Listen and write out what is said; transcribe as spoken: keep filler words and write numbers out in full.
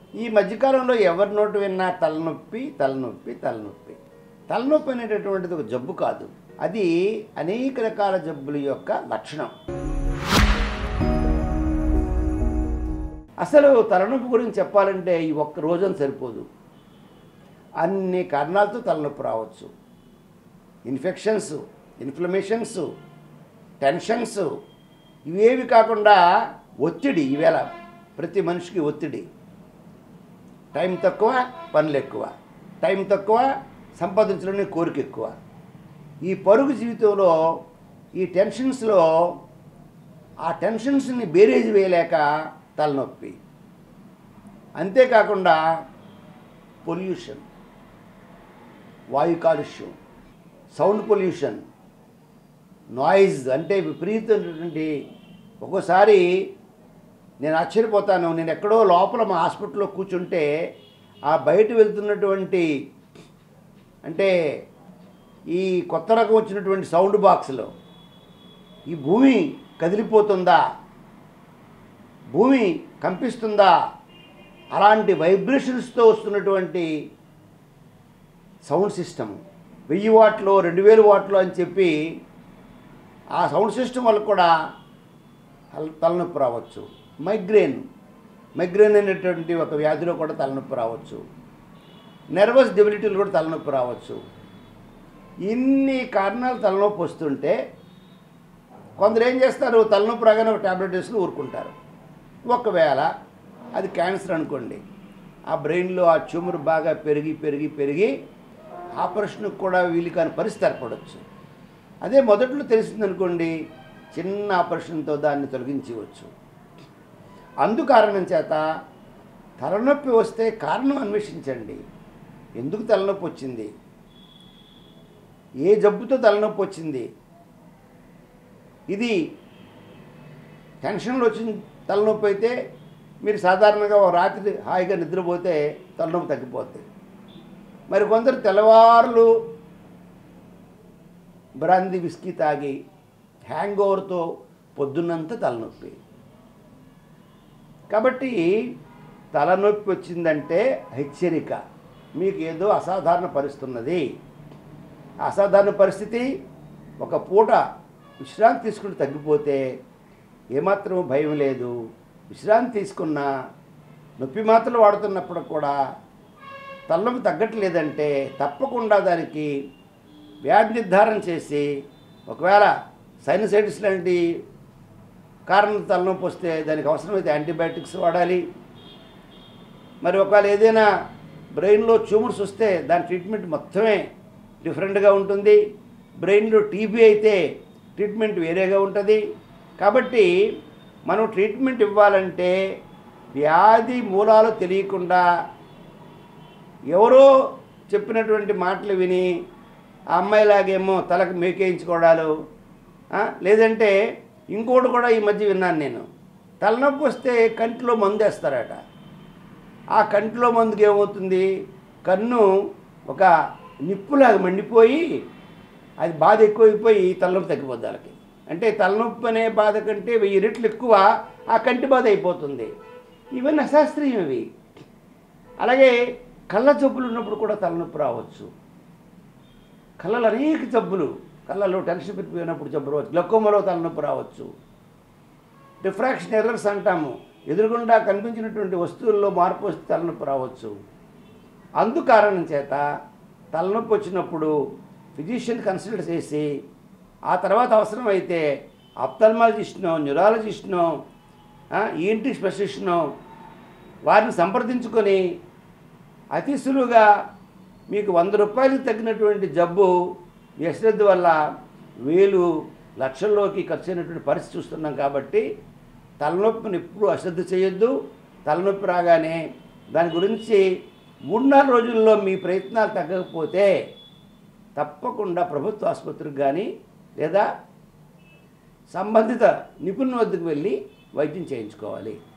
ఈ మధ్యకాలంలో ఎవరి నోటు విన్నా తలనొప్పి తలనొప్పి తలనొప్పి. తలనొప్పి అనేటటువంటిది ఒక జబ్బు కాదు, అది అనేక రకాల జబ్బుల యొక్క లక్షణం. అసలు తలనొప్పి గురించి చెప్పాలంటే ఈ ఒక్క రోజున సరిపోదు. అన్ని కారణాలతో తలనొప్పి రావచ్చు. ఇన్ఫెక్షన్స్, ఇన్ఫ్లమేషన్స్, టెన్షన్స్, ఇవేవి కాకుండా ఒత్తిడి. ఈవేళ ప్రతి మనిషికి ఒత్తిడి. టైం తక్కువ, పనులు ఎక్కువ. టైం తక్కువ, సంపాదించడానికి కోరిక ఎక్కువ. ఈ పరుగు జీవితంలో ఈ టెన్షన్స్లో ఆ టెన్షన్స్ని బేరేజ్ వేయలేక తలనొప్పి. అంతేకాకుండా పొల్యూషన్, వాయు కాలుష్యం, సౌండ్ పొల్యూషన్, నాయిస్ అంటే విపరీతమైనటువంటి. ఒక్కోసారి నేను ఆశ్చర్యపోతాను, నేను ఎక్కడో లోపల మా హాస్పిటల్లో కూర్చుంటే ఆ బయట వెళ్తున్నటువంటి అంటే ఈ కొత్త రకం వచ్చినటువంటి సౌండ్ బాక్స్లో ఈ భూమి కదిలిపోతుందా, భూమి కంపిస్తుందా, అలాంటి వైబ్రేషన్స్తో వస్తున్నటువంటి సౌండ్ సిస్టమ్, వెయ్యి వాట్లో రెండు వేలు వాట్లో అని చెప్పి ఆ సౌండ్ సిస్టమ్ వల్ల కూడా తలనొప్పి రావచ్చు. మైగ్రేన్ మైగ్రేన్ అనేటువంటి ఒక వ్యాధిలో కూడా తలనొప్పి రావచ్చు. నెర్వస్ డెబిలిటీలు కూడా తలనొప్పి రావచ్చు. ఇన్ని కారణాలు తలనొప్పి వస్తుంటే కొందరు ఏం చేస్తారు, తలనొప్పి రాగానే ఒక ట్యాబ్లెట్ వేసుకుని ఊరుకుంటారు. ఒకవేళ అది క్యాన్సర్ అనుకోండి, ఆ బ్రెయిన్లో ఆ ట్యూమర్ బాగా పెరిగి పెరిగి పెరిగి ఆపరేషన్కి కూడా వీలు కాని పరిస్థితి ఏర్పడవచ్చు. అదే మొదట్లో తెలిసిందనుకోండి, చిన్న ఆపరేషన్తో దాన్ని తొలగించవచ్చు. అందుకారణం చేత తలనొప్పి వస్తే కారణం అన్వేషించండి. ఎందుకు తలనొప్పి వచ్చింది, ఏ జబ్బుతో తలనొప్పి వచ్చింది, ఇది టెన్షన్లో వచ్చిన తలనొప్పి అయితే మీరు సాధారణంగా ఒక రాత్రి హాయిగా నిద్రపోతే తలనొప్పి తగ్గిపోతుంది. మరి కొందరు తెల్లవారులు బ్రాందీ విస్కీ తాగి హ్యాంగ్ ఓవర్తో పొద్దున్నంతా తలనొప్పి. కాబట్టి తలనొప్పి వచ్చిందంటే హెచ్చరిక, మీకు ఏదో అసాధారణ పరిస్థితి ఉన్నది. అసాధారణ పరిస్థితి ఒక పూట విశ్రాంతి తీసుకుని తగ్గిపోతే ఏమాత్రం భయం లేదు. విశ్రాంతి తీసుకున్న నొప్పి మాత్రలు వాడుతున్నప్పుడు కూడా తలనొప్పి తగ్గట్లేదంటే తప్పకుండా దానికి వ్యాధి నిర్ధారణ చేసి, ఒకవేళ సైనసైటిస్ లాంటి కారణం తలనొప్పి వస్తే దానికి అవసరమైతే యాంటీబయాటిక్స్ వాడాలి. మరి ఒకవేళ ఏదైనా బ్రెయిన్లో ట్యూమర్స్ వస్తే దాని ట్రీట్మెంట్ మొత్తమే డిఫరెంట్గా ఉంటుంది. బ్రెయిన్లో టీబీ అయితే ట్రీట్మెంట్ వేరేగా ఉంటుంది. కాబట్టి మనం ట్రీట్మెంట్ ఇవ్వాలంటే వ్యాధి మూలాలు తెలియకుండా ఎవరో చెప్పినటువంటి మాటలు విని ఆ అమ్మాయిలాగేమో తలకు మేకేయించుకోవడాలు, లేదంటే ఇంకోటి కూడా ఈ మధ్య విన్నాను నేను, తలనొప్పి వస్తే కంటిలో మందు వేస్తారట. ఆ కంటిలో మందుకి ఏమవుతుంది, కన్ను ఒక నిప్పులాగా మండిపోయి అది బాధ ఎక్కువైపోయి తలనొప్పి తగ్గిపోద్ది వాళ్ళకి. అంటే తలనొప్పి అనే బాధ కంటే వెయ్యి రెట్లు ఎక్కువ ఆ కంటి బాధ అయిపోతుంది. ఇవన్నీ అశాస్త్రీయం ఇవి. అలాగే కళ్ళ జబ్బులు ఉన్నప్పుడు కూడా తలనొప్పి రావచ్చు. కళ్ళలో అనేక జబ్బులు, కళ్ళలో టెన్షన్ పెరిగిపోయినప్పుడు జబ్బు రావచ్చు. గ్లకోమాలో తలనొప్పి రావచ్చు. డిఫ్రాక్షన్ ఎర్రర్స్ అంటాము, ఎదురుగుండా కనిపించినటువంటి వస్తువుల్లో మార్పు వస్తే తలనొప్పి రావచ్చు. అందుకారణం చేత తలనొప్పి వచ్చినప్పుడు ఫిజిషియన్ కన్సల్ట్ చేసి ఆ తర్వాత అవసరమైతే ఆప్థల్మాలజిస్ట్నో, న్యూరాలజిస్ట్నో, ఈఎన్టీ స్పెషలిస్ట్నో వారిని సంప్రదించుకొని అతి సులువుగా మీకు వంద రూపాయలకు తగ్గినటువంటి జబ్బు మీ అశ్రద్ధ వల్ల వేలు లక్షల్లోకి ఖర్చు అయినటువంటి పరిస్థితి చూస్తున్నాం. కాబట్టి తలనొప్పిని ఎప్పుడు అశ్రద్ధ చేయొద్దు. తలనొప్పి రాగానే దాని గురించి మూడు నాలుగు రోజుల్లో మీ ప్రయత్నాలు తగ్గకపోతే తప్పకుండా ప్రభుత్వ ఆసుపత్రికి కానీ లేదా సంబంధిత నిపుణుల వద్దకు వెళ్ళి వైద్యం చేయించుకోవాలి.